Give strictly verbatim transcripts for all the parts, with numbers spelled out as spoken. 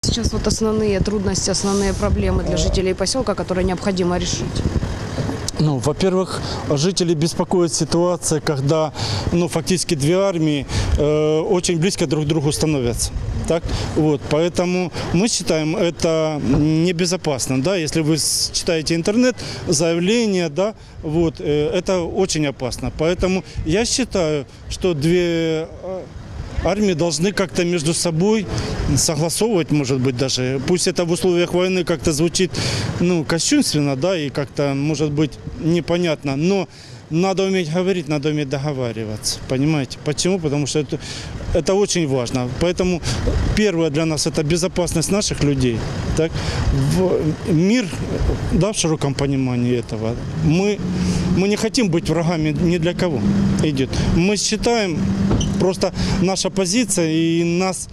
сейчас вот основные трудности, основные проблемы для жителей поселка, которые необходимо решить? Ну, во-первых, жители беспокоит ситуация, когда ну, фактически две армии э, очень близко друг к другу становятся. Так? Вот, поэтому мы считаем это небезопасно. Да? Если вы читаете интернет, заявления, да, вот, э, это очень опасно. Поэтому я считаю, что две армии должны как-то между собой согласовывать, может быть, даже. Пусть это в условиях войны как-то звучит ну, кощунственно, да, и как-то, может быть, непонятно. Но надо уметь говорить, надо уметь договариваться. Понимаете? Почему? Потому что это, это очень важно. Поэтому первое для нас – это безопасность наших людей. Так? В мир, да, в широком понимании этого. Мы, мы не хотим быть врагами ни для кого. Идет. Мы считаем, просто наша позиция, и нас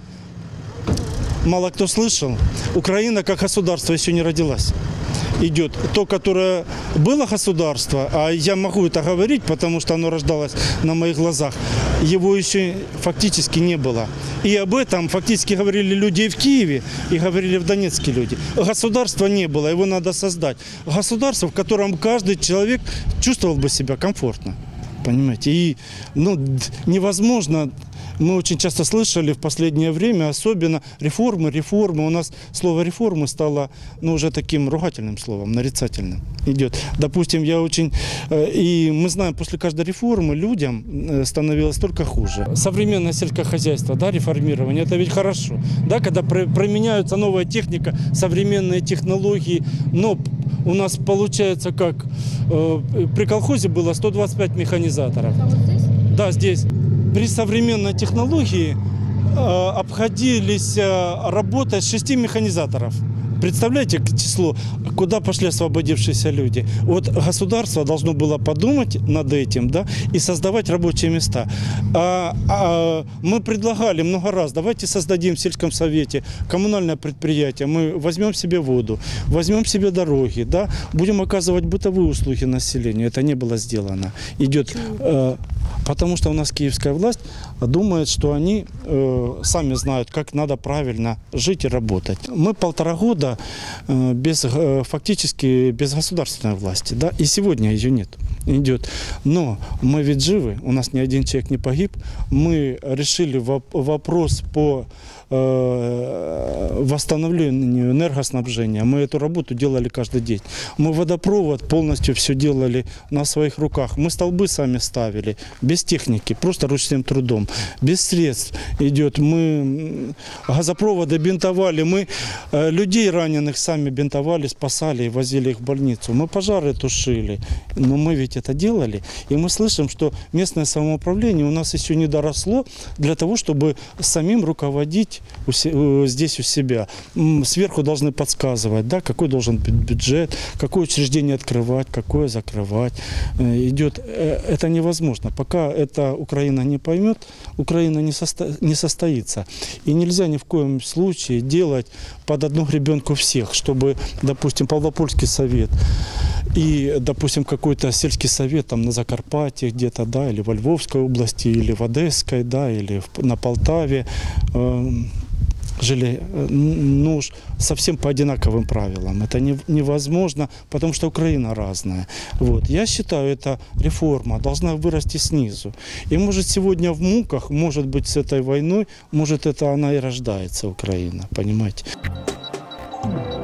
мало кто слышал, Украина как государство еще не родилась. Идет то, которое было государство, а я могу это говорить, потому что оно рождалось на моих глазах, его еще фактически не было. И об этом фактически говорили люди и в Киеве, и говорили в Донецке люди. Государства не было, его надо создать. Государство, в котором каждый человек чувствовал бы себя комфортно. Понимаете? И ну, невозможно, мы очень часто слышали в последнее время, особенно реформы, реформы. У нас слово реформы стало ну, уже таким ругательным словом, нарицательным идет. Допустим, я очень... И мы знаем, после каждой реформы людям становилось только хуже. Современное сельскохозяйство, да, реформирование, это ведь хорошо. Да, когда применяется новая техника, современные технологии, но у нас получается как... При колхозе было сто двадцать пять механизаторов. А вот здесь? Да, здесь. При современной технологии э, обходились э, работой шести механизаторов. Представляете число, куда пошли освободившиеся люди? Вот государство должно было подумать над этим, да, и создавать рабочие места. А, а, мы предлагали много раз, давайте создадим в сельском совете коммунальное предприятие, мы возьмем себе воду, возьмем себе дороги, да, будем оказывать бытовые услуги населению. Это не было сделано. Идет, э, потому что у нас киевская власть думает, что они э, сами знают, как надо правильно жить и работать. Мы полтора года без, фактически без государственной власти, да, и сегодня ее нет, идет. Но мы ведь живы, у нас ни один человек не погиб, мы решили вопрос по э, восстановлению энергоснабжения, мы эту работу делали каждый день. Мы водопровод полностью все делали на своих руках, мы столбы сами ставили, без техники, просто ручным трудом, без средств идет. Мы газопроводы бинтовали, мы э, людей раненых сами бинтовали, спасали и возили их в больницу. Мы пожары тушили, но мы ведь это делали. И мы слышим, что местное самоуправление у нас еще не доросло для того, чтобы самим руководить у се, здесь у себя. Сверху должны подсказывать, да, какой должен быть бюджет, какое учреждение открывать, какое закрывать. Идет. Это невозможно. Пока это Украина не поймет, Украина не, состо, не состоится. И нельзя ни в коем случае делать под одну гребенку всех, чтобы, допустим, Павлопольский совет и, допустим, какой-то сельский совет там на Закарпатье где-то, да, или во Львовской области, или в Одесской, да, или в, на Полтаве, э, жили ну, совсем по одинаковым правилам. Это не, невозможно, потому что Украина разная. Вот. Я считаю, эта реформа должна вырасти снизу. И может сегодня в муках, может быть с этой войной, может это она и рождается, Украина, понимаете?